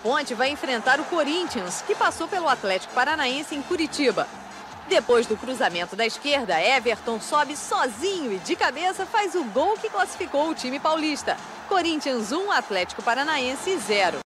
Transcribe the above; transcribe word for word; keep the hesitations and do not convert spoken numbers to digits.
Ponte vai enfrentar o Corinthians, que passou pelo Atlético Paranaense em Curitiba. Depois do cruzamento da esquerda, Everton sobe sozinho e de cabeça faz o gol que classificou o time paulista. Corinthians um, Atlético Paranaense zero.